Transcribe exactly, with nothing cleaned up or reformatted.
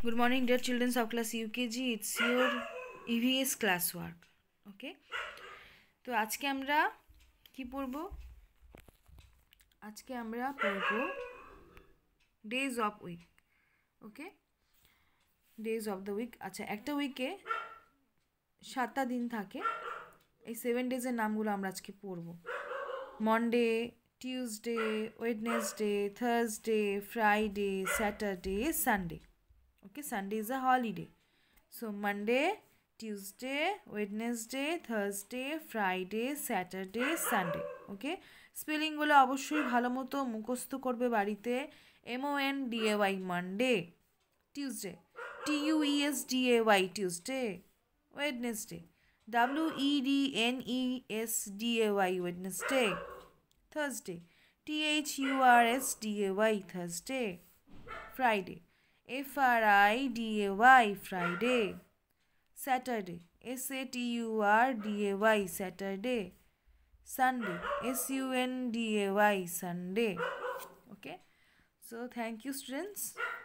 Good morning, dear children of class U K G. It's your E V S classwork. Okay. তো আজকে আমরা কি পড়ব? আজকে আমরা পড়ব days of week. Okay, days of the week. আচ্ছা, একটা উইকে সাতটা দিন থাকে। এই সেভেন ডেজের নামগুলো আমরা আজকে পড়ব। Monday, Tuesday, Wednesday, Thursday, Friday, Saturday, Sunday. Okay, Sunday is a holiday. So Monday, Tuesday, Wednesday, Thursday, Friday, Saturday, Sunday. Okay, spelling গুলো অবশ্যই ভালো মতো মুখস্থ করবে বাড়িতে। M O N D A Y Monday, Tuesday T U E S D A Y Tuesday, Wednesday W E D N E S D A Y Wednesday, Thursday T H U R S D A Y Thursday, Friday F R I D A Y Friday, Saturday S A T U R D A Y Saturday, Sunday S U N D A Y Sunday. Okay, so thank you students.